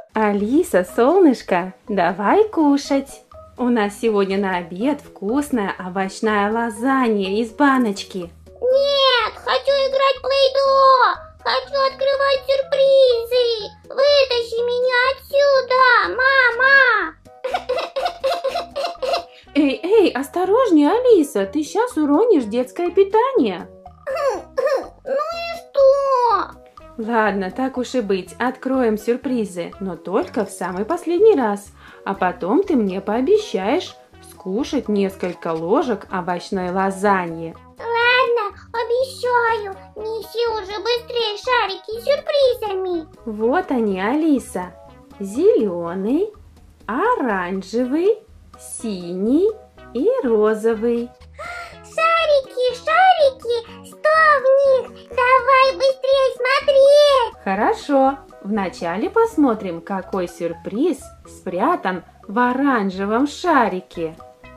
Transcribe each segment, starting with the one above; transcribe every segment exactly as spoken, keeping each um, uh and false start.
Алиса, солнышко, давай кушать. У нас сегодня на обед вкусная овощная лазанья из баночки. Нет, хочу играть в плей-доh. Хочу открывать сюрпризы. Вытащи меня отсюда, мама. Эй, эй, осторожнее, Алиса, ты сейчас уронишь детское питание. Ну и что? Ладно, так уж и быть, откроем сюрпризы, но только в самый последний раз. А потом ты мне пообещаешь скушать несколько ложек овощной лазаньи. Ладно, обещаю. Неси уже быстрее шарики с сюрпризами. Вот они, Алиса. Зеленый, оранжевый, синий и розовый. Шарики, шарики, что в них? Давай быстрее смотреть. Хорошо. Вначале посмотрим, какой сюрприз спрятан в оранжевом шарике.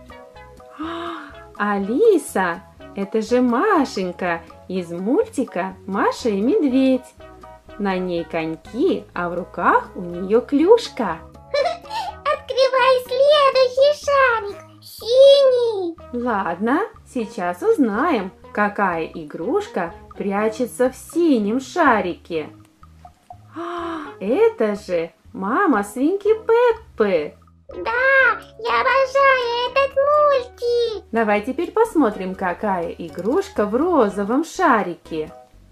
А, Алиса, это же Машенька из мультика «Маша и медведь». На ней коньки, а в руках у нее клюшка. Открывай следующий шарик. Синий. Ладно, сейчас узнаем, какая игрушка прячется в синем шарике. А, это же мама свинки Пеппы. Да, я обожаю этот мультик. Давай теперь посмотрим, какая игрушка в розовом шарике.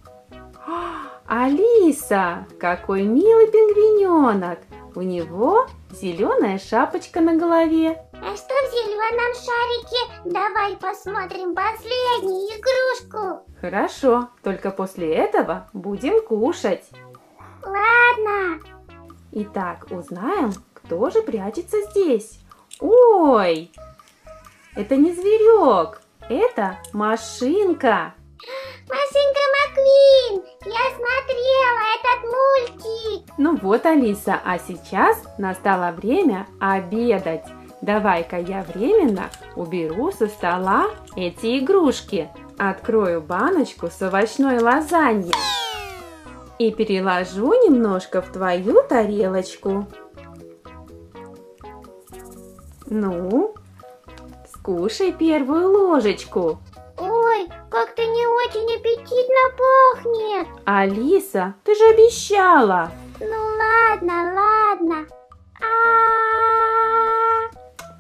А, Алиса, какой милый пингвиненок. У него зеленая шапочка на голове. А что в зеленом шарике? Давай посмотрим последнюю игрушку. Хорошо, только после этого будем кушать. Ладно. Итак, узнаем, кто же прячется здесь. Ой, это не зверек, это машинка. Машинка Маквин, я смотрела этот мультик. Ну вот, Алиса, а сейчас настало время обедать. Давай-ка я временно уберу со стола эти игрушки. Открою баночку с овощной лазаньей и переложу немножко в твою тарелочку. Ну, скушай первую ложечку. Ой, как-то не очень аппетитно пахнет. Алиса, ты же обещала. Ну ладно, ладно. А-а-а.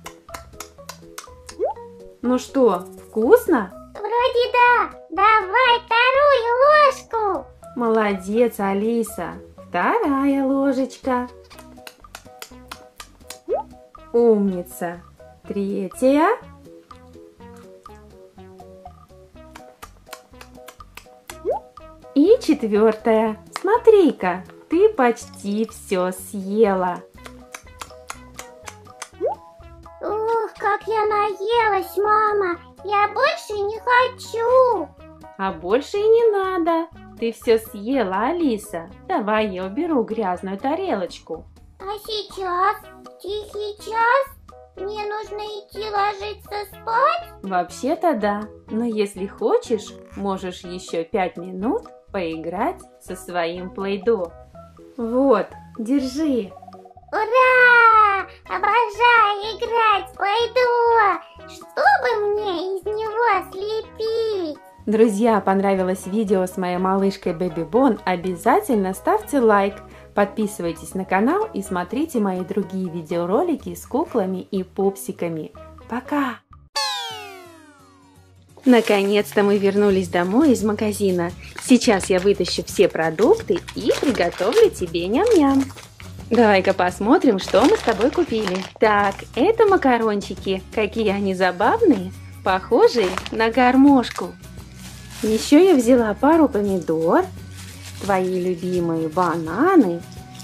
Ну что, вкусно? Вроде да. Давай вторую ложку. Молодец, Алиса. Вторая ложечка. Умница. Третья. И четвертая. Смотри-ка, ты почти все съела. Ух, как я наелась, мама. Я больше не хочу. А больше и не надо. Ты все съела, Алиса. Давай я уберу грязную тарелочку. А сейчас? Тихий час? Мне нужно идти ложиться спать? Вообще-то да. Но если хочешь, можешь еще пять минут поиграть со своим плей-доh. Вот, держи. Ура! Обожаю играть в плей-доh! Что бы мне из него слепить? Друзья, понравилось видео с моей малышкой Бэби Бон? Обязательно ставьте лайк, подписывайтесь на канал и смотрите мои другие видеоролики с куклами и пупсиками. Пока! Наконец-то мы вернулись домой из магазина. Сейчас я вытащу все продукты и приготовлю тебе ням-ням. Давай-ка посмотрим, что мы с тобой купили. Так, это макарончики. Какие они забавные, похожие на гармошку. Еще я взяла пару помидор, твои любимые бананы.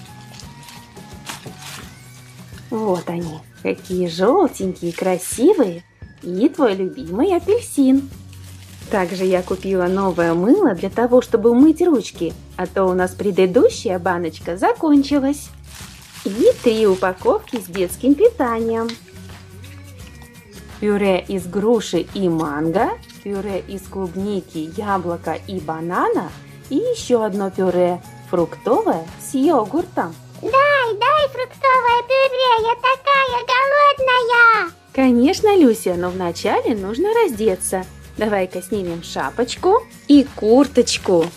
Вот они, какие желтенькие, красивые. И твой любимый апельсин. Также я купила новое мыло для того, чтобы умыть ручки, а то у нас предыдущая баночка закончилась. И три упаковки с детским питанием. Пюре из груши и манго, пюре из клубники, яблока и банана и еще одно пюре фруктовое с йогуртом. Дай, дай фруктовое пюре, я такая голодная. Конечно, Люся, но вначале нужно раздеться. Давай-ка снимем шапочку и курточку.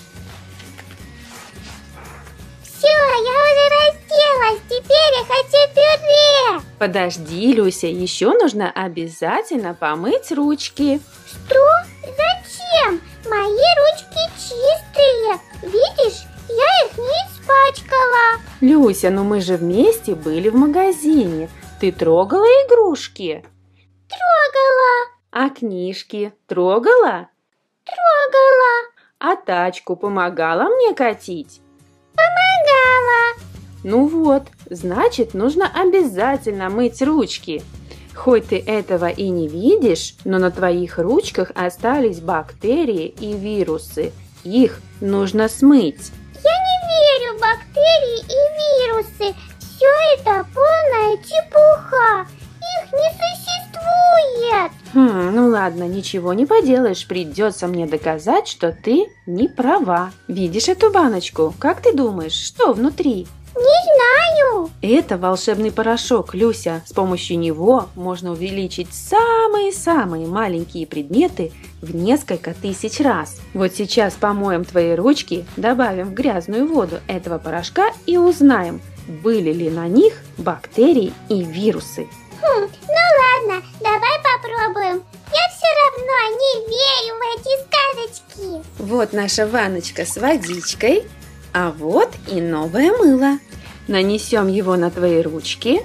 Все, я уже разделась, теперь я хочу пюре. Подожди, Люся, еще нужно обязательно помыть ручки. Что? Зачем? Мои ручки чистые. Видишь, я их не испачкала. Люся, ну мы же вместе были в магазине. Ты трогала игрушки? Трогала. А книжки трогала? Трогала. А тачку помогала мне катить? Помогала. Ну вот, значит, нужно обязательно мыть ручки. Хоть ты этого и не видишь, но на твоих ручках остались бактерии и вирусы. Их нужно смыть. Я не верю в бактерии и вирусы. Все это полная чепуха. Их не существует. Хм, ну ладно, ничего не поделаешь. Придется мне доказать, что ты не права. Видишь эту баночку? Как ты думаешь, что внутри? Не знаю. Это волшебный порошок, Люся. С помощью него можно увеличить самые-самые маленькие предметы в несколько тысяч раз. Вот сейчас помоем твои ручки, добавим в грязную воду этого порошка и узнаем, были ли на них бактерии и вирусы. Хм, ну ладно, давай попробуем. Я все равно не верю в эти сказочки. Вот наша ванночка с водичкой, а вот и новое мыло. Нанесем его на твои ручки.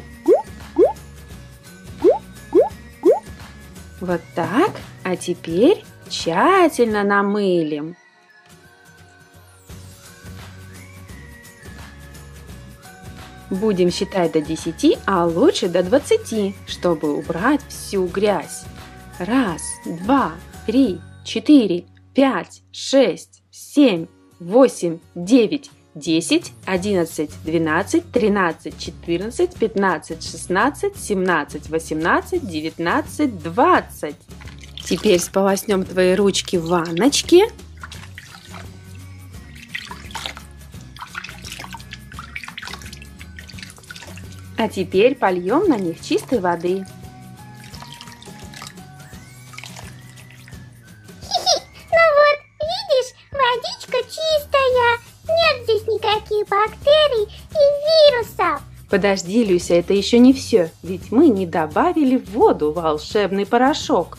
Вот так. А теперь тщательно намылим. Будем считать до десяти, а лучше до двадцати, чтобы убрать всю грязь. Раз, два, три, четыре, пять, шесть, семь, восемь, девять, десять, одиннадцать, двенадцать, тринадцать, четырнадцать, пятнадцать, шестнадцать, семнадцать, восемнадцать, девятнадцать, двадцать. Теперь сполоснем твои ручки в ванночке. А теперь польем на них чистой воды. Хи-хи, ну вот, видишь, водичка чистая. Нет здесь никаких бактерий и вирусов. Подожди, Люся, это еще не все, ведь мы не добавили в воду волшебный порошок.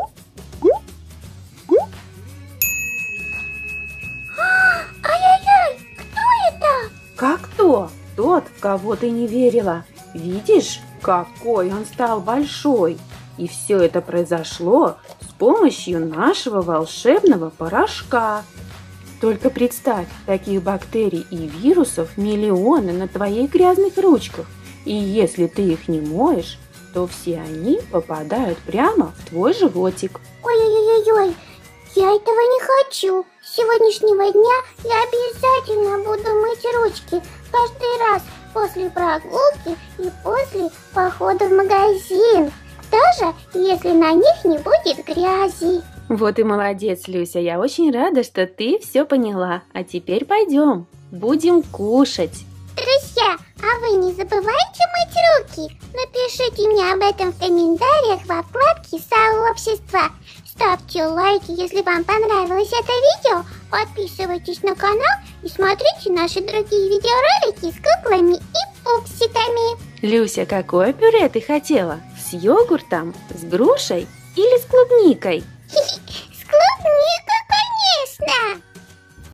Ай-яй-яй, кто это? Как кто? Тот, в кого ты не верила. Видишь, какой он стал большой. И все это произошло с помощью нашего волшебного порошка. Только представь, таких бактерий и вирусов миллионы на твоих грязных ручках. И если ты их не моешь, то все они попадают прямо в твой животик. Ой-ой-ой-ой, я этого не хочу. С сегодняшнего дня я обязательно буду мыть ручки каждый раз после прогулки и после похода в магазин. Даже если на них не будет грязи. Вот и молодец, Люся, я очень рада, что ты все поняла. А теперь пойдем, будем кушать. Друзья, а вы не забывайте мыть руки? Напишите мне об этом в комментариях во вкладке «Сообщество». Ставьте лайки, если вам понравилось это видео. Подписывайтесь на канал и смотрите наши другие видеоролики с куклами и пупсиками. Люся, какое пюре ты хотела? С йогуртом, с грушей или с клубникой?